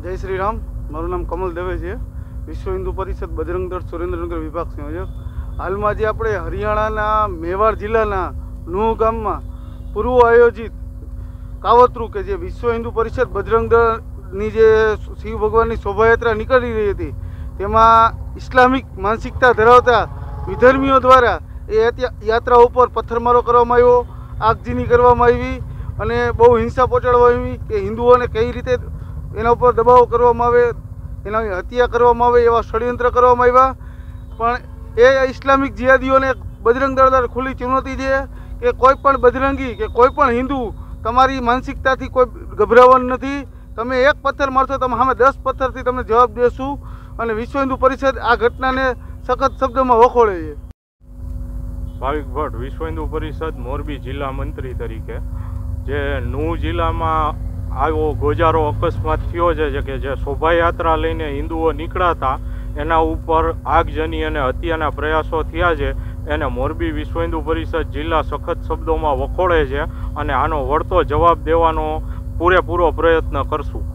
जय श्री राम। मारू नाम कमल दवे है। विश्व हिंदू परिषद बजरंग दળ सुरेन्द्रनगर विभाग संयोजक। हाल में आज आप हरियाणा मेवाड़ जिला नूह गाम में पूर्व आयोजित कावतरू के जे विश्व हिंदू परिषद बजरंग दळनी जे शिव भगवान की शोभायात्रा निकली रही थी तेमा इस्लामिक मानसिकता धरावता विधर्मीओ द्वारा ए यात्रा पर पत्थरमारो करवामां आव्यो, आगजीनी करवामां आवी अने बहु हिंसा पहोंचाडवामां आवी कि हिंदुओने कई रीते एना पर दबाव करवामां आवे, एना हत्या करवामां आवे एवा षड्यंत्र करवामां आव्या। पण ए इस्लामिक जिहादीओने बजरंग दळ द्वारा खुली चुनौती है कि कोईपण बजरंगी के कोईपण हिंदू तमारी मानसिकताथी कोई गभराववानुं नथी। तमे एक पत्थर मारशो तमे सामे 10 पत्थरथी तमने जवाब देशुं अने विश्व हिंदू परिषद आ घटनाने सखत शब्दोमां वखोळे छे। भाविक भट्ट विश्व हिंदू परिषद मोरबी जिला मंत्री तरीके जे नूह जिला में आवो गोजारो अकस्मात थयो छे कि जे शोभायात्रा लईने हिंदुओ निकळ्या हता एना उपर आगजनी अने हत्याना प्रयासों थया छे एने मोरबी विश्व हिंदू परिषद जिला सखत शब्दों में वखोड़े छे अने आनो वळतो जवाब देवानो पूरेपूरो प्रयत्न करशुं।